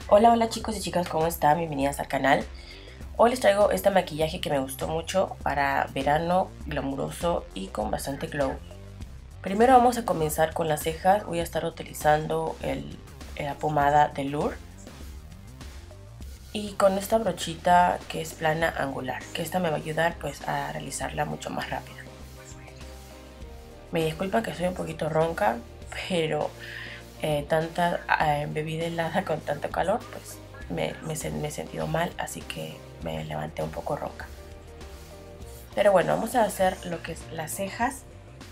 Hola, hola chicos y chicas, ¿cómo están? Bienvenidas al canal. Hoy les traigo este maquillaje que me gustó mucho para verano, glamuroso y con bastante glow. Primero vamos a comenzar con las cejas. Voy a estar utilizando la pomada de Lure y con esta brochita que es plana angular, que esta me va a ayudar pues a realizarla mucho más rápido. Me disculpan que soy un poquito ronca, pero tanta bebida helada con tanto calor, pues me he sentido mal, así que me levanté un poco ronca. Pero bueno, vamos a hacer lo que es las cejas.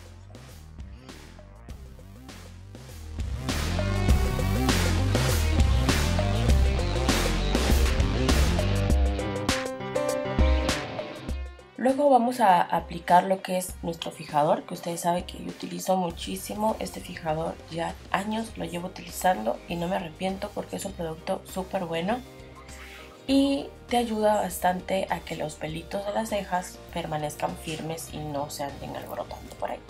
Luego vamos a aplicar lo que es nuestro fijador, que ustedes saben que yo utilizo muchísimo este fijador, ya años lo llevo utilizando y no me arrepiento porque es un producto súper bueno y te ayuda bastante a que los pelitos de las cejas permanezcan firmes y no se anden alborotando por ahí.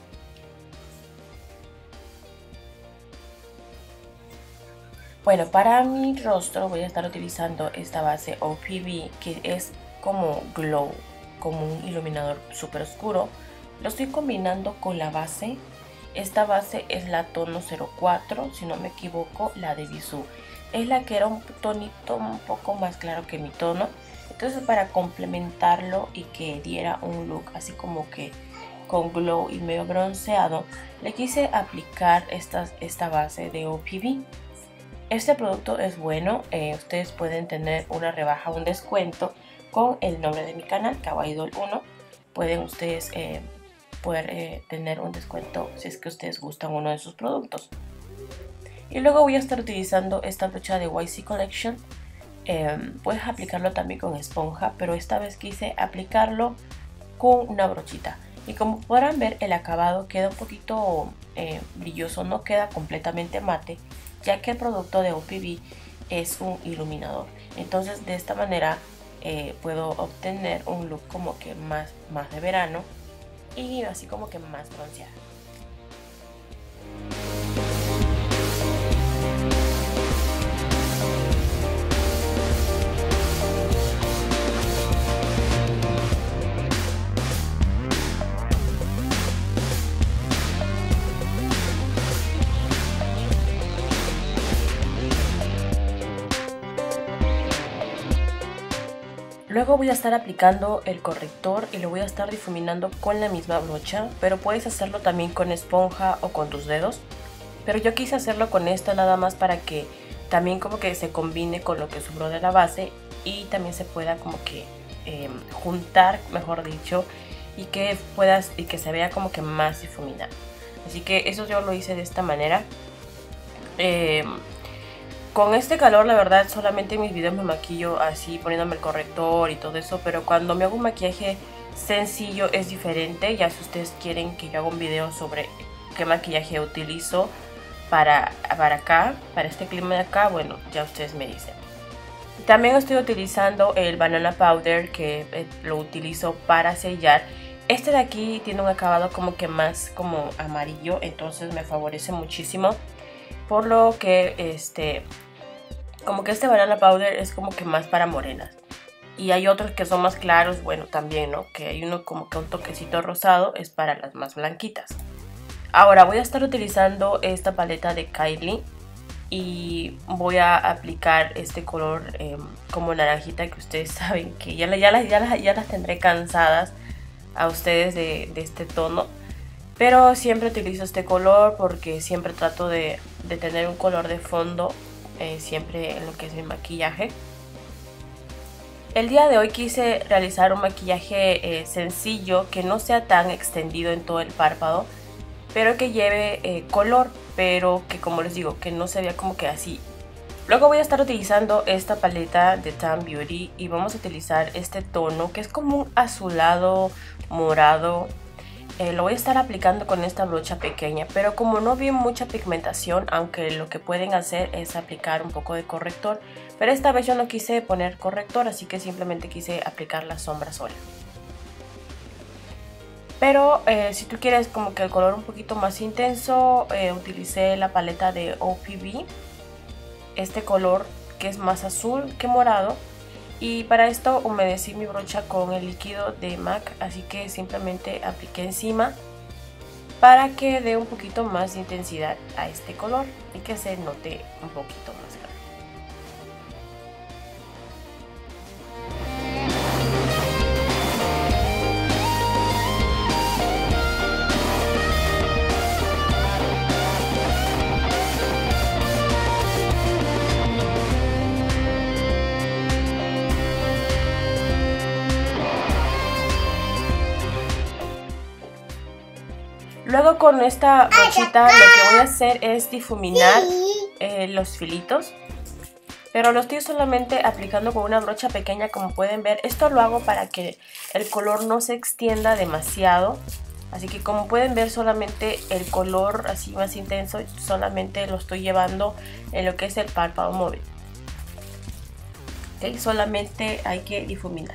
Bueno, para mi rostro voy a estar utilizando esta base OPB que es como glow, como un iluminador súper oscuro. Lo estoy combinando con la base. Esta base es la tono 04, si no me equivoco, la de Bisú. Es la que era un tonito un poco más claro que mi tono. Entonces para complementarlo y que diera un look así como que con glow y medio bronceado, le quise aplicar esta base de OPB. Este producto es bueno, ustedes pueden tener una rebaja, un descuento con el nombre de mi canal, Kawaii Doll 1. Pueden ustedes poder tener un descuento si es que ustedes gustan uno de sus productos. Y luego voy a estar utilizando esta brocha de YC Collection. Puedes aplicarlo también con esponja, pero esta vez quise aplicarlo con una brochita. Y como podrán ver, el acabado queda un poquito brilloso, no queda completamente mate, ya que el producto de OPB es un iluminador. Entonces de esta manera puedo obtener un look como que más de verano y así como que más bronceado. Luego voy a estar aplicando el corrector y lo voy a estar difuminando con la misma brocha, pero puedes hacerlo también con esponja o con tus dedos. Pero yo quise hacerlo con esta nada más para que también como que se combine con lo que sobró de la base y también se pueda como que juntar, mejor dicho, y que se vea como que más difuminado. Así que eso yo lo hice de esta manera. Con este calor, la verdad, solamente en mis videos me maquillo así, poniéndome el corrector y todo eso. Pero cuando me hago un maquillaje sencillo es diferente. Ya si ustedes quieren que yo haga un video sobre qué maquillaje utilizo para acá, para este clima de acá, bueno, ya ustedes me dicen. También estoy utilizando el Banana Powder, que lo utilizo para sellar. Este de aquí tiene un acabado como que más como amarillo, entonces me favorece muchísimo. Por lo que como que este Banana Powder es como que más para morenas. Y hay otros que son más claros, bueno, también, ¿no? Que hay uno como que un toquecito rosado, es para las más blanquitas. Ahora voy a estar utilizando esta paleta de Kylie y voy a aplicar este color como naranjita, que ustedes saben que ya las tendré cansadas a ustedes de este tono. Pero siempre utilizo este color porque siempre trato de tener un color de fondo siempre en lo que es mi maquillaje. El día de hoy quise realizar un maquillaje sencillo, que no sea tan extendido en todo el párpado, pero que lleve color, pero que, como les digo, que no se vea como que así. Luego voy a estar utilizando esta paleta de Tan Beauty y vamos a utilizar este tono que es como un azulado morado. Lo voy a estar aplicando con esta brocha pequeña, pero como no vi mucha pigmentación, aunque lo que pueden hacer es aplicar un poco de corrector, pero esta vez yo no quise poner corrector, así que simplemente quise aplicar la sombra sola. Pero si tú quieres como que el color un poquito más intenso, utilicé la paleta de OPB. Este color que es más azul que morado. Y para esto humedecí mi brocha con el líquido de MAC, así que simplemente apliqué encima para que dé un poquito más de intensidad a este color y que se note un poquito más claro. Luego con esta brochita lo que voy a hacer es difuminar los filitos. Pero lo estoy solamente aplicando con una brocha pequeña, como pueden ver. Esto lo hago para que el color no se extienda demasiado. Así que como pueden ver, solamente el color así más intenso solamente lo estoy llevando en lo que es el párpado móvil. ¿Okay? Solamente hay que difuminar.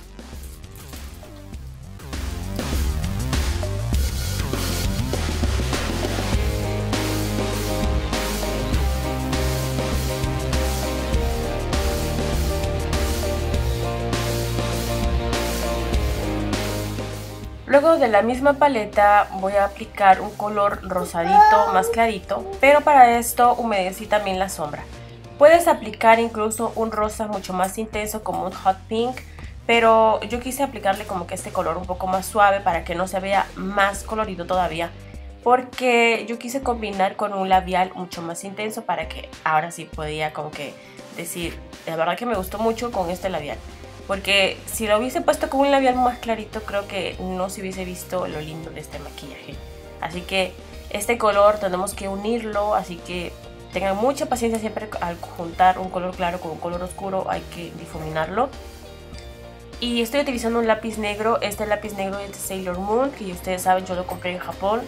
Luego de la misma paleta voy a aplicar un color rosadito más clarito, pero para esto humedecí también la sombra. Puedes aplicar incluso un rosa mucho más intenso como un hot pink, pero yo quise aplicarle como que este color un poco más suave para que no se vea más colorido todavía, porque yo quise combinar con un labial mucho más intenso para que ahora sí podía como que decir, la verdad que me gustó mucho con este labial. Porque si lo hubiese puesto con un labial más clarito, creo que no se hubiese visto lo lindo de este maquillaje. Así que este color tenemos que unirlo, así que tengan mucha paciencia siempre al juntar un color claro con un color oscuro, hay que difuminarlo. Y estoy utilizando un lápiz negro, este lápiz negro es de Sailor Moon, que ustedes saben yo lo compré en Japón.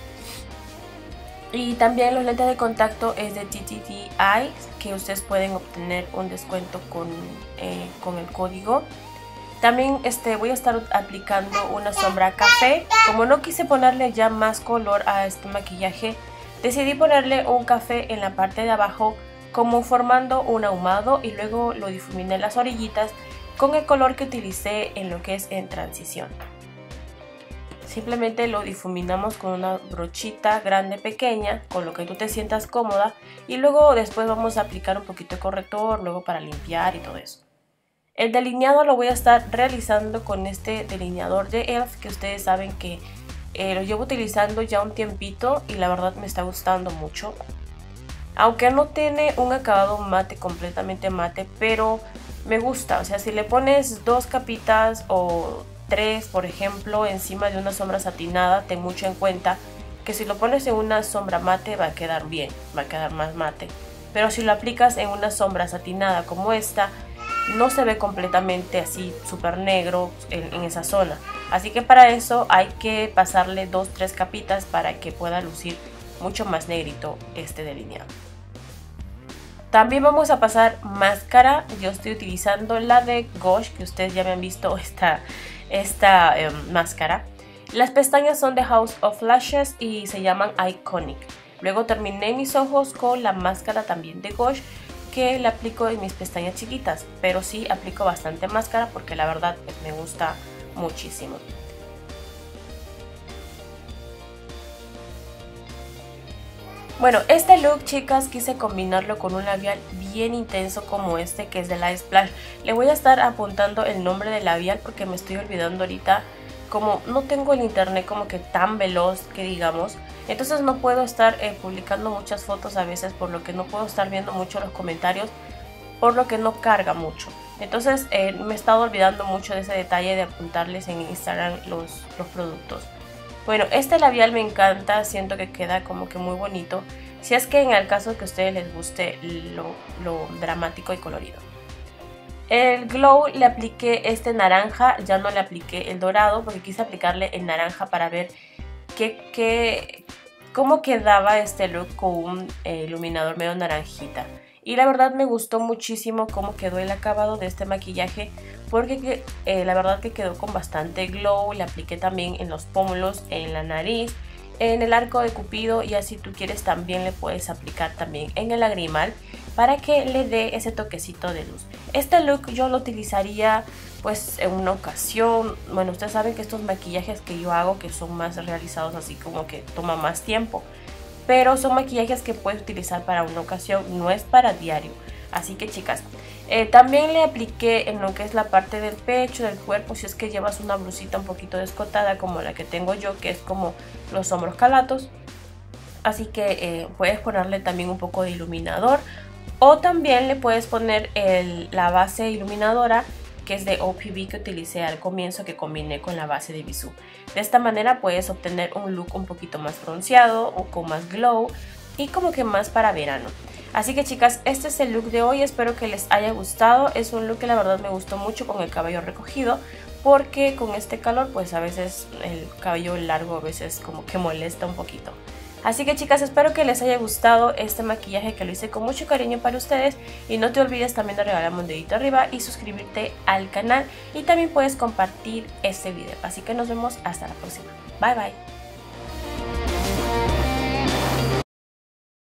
Y también los lentes de contacto es de TTT Eyes, que ustedes pueden obtener un descuento con el código. También voy a estar aplicando una sombra café. Como no quise ponerle ya más color a este maquillaje, decidí ponerle un café en la parte de abajo como formando un ahumado, y luego lo difuminé en las orillitas con el color que utilicé en lo que es en transición. Simplemente lo difuminamos con una brochita grande, pequeña, con lo que tú te sientas cómoda, y luego después vamos a aplicar un poquito de corrector, luego para limpiar y todo eso. El delineado lo voy a estar realizando con este delineador de ELF, que ustedes saben que lo llevo utilizando ya un tiempito y la verdad me está gustando mucho. Aunque no tiene un acabado mate, completamente mate, pero me gusta. O sea, si le pones 2 capitas o 3, por ejemplo, encima de una sombra satinada, ten mucho en cuenta que si lo pones en una sombra mate va a quedar bien, va a quedar más mate. Pero si lo aplicas en una sombra satinada como esta, no se ve completamente así súper negro en esa zona. Así que para eso hay que pasarle 2-3 capitas para que pueda lucir mucho más negrito este delineado. También vamos a pasar máscara. Yo estoy utilizando la de Gosh, que ustedes ya me han visto esta máscara. Las pestañas son de House of Lashes y se llaman Iconic. Luego terminé mis ojos con la máscara también de Gosh, que la aplico en mis pestañas chiquitas, pero sí aplico bastante máscara porque la verdad me gusta muchísimo. Bueno, este look, chicas, quise combinarlo con un labial bien intenso como este, que es de la Splash. Le voy a estar apuntando el nombre del labial porque me estoy olvidando ahorita. Como no tengo el internet como que tan veloz que digamos, entonces no puedo estar publicando muchas fotos a veces, por lo que no puedo estar viendo mucho los comentarios, por lo que no carga mucho. Entonces me he estado olvidando mucho de ese detalle de apuntarles en Instagram los productos. Bueno, este labial me encanta, siento que queda como que muy bonito, si es que en el caso que a ustedes les guste lo dramático y colorido. El glow le apliqué este naranja, ya no le apliqué el dorado porque quise aplicarle el naranja para ver cómo quedaba este look con un iluminador medio naranjita. Y la verdad me gustó muchísimo cómo quedó el acabado de este maquillaje, porque la verdad que quedó con bastante glow. Le apliqué también en los pómulos, en la nariz, en el arco de cupido, y así tú quieres también le puedes aplicar también en el lagrimal. para que le dé ese toquecito de luz. Este look yo lo utilizaría pues en una ocasión. Bueno, ustedes saben que estos maquillajes que yo hago, que son más realizados así como que toma más tiempo, pero son maquillajes que puedes utilizar para una ocasión, no es para diario. Así que chicas, también le apliqué en lo que es la parte del pecho, del cuerpo, si es que llevas una blusita un poquito descotada como la que tengo yo, que es como los hombros calatos. Así que puedes ponerle también un poco de iluminador, o también le puedes poner la base iluminadora que es de OPB que utilicé al comienzo, que combiné con la base de Bisú. De esta manera puedes obtener un look un poquito más bronceado o con más glow y como que más para verano. Así que chicas, este es el look de hoy, espero que les haya gustado. Es un look que la verdad me gustó mucho con el cabello recogido, porque con este calor pues a veces el cabello largo a veces como que molesta un poquito. Así que chicas, espero que les haya gustado este maquillaje que lo hice con mucho cariño para ustedes. Y no te olvides también de regalarme un dedito arriba y suscribirte al canal. Y también puedes compartir este video. Así que nos vemos hasta la próxima. Bye bye.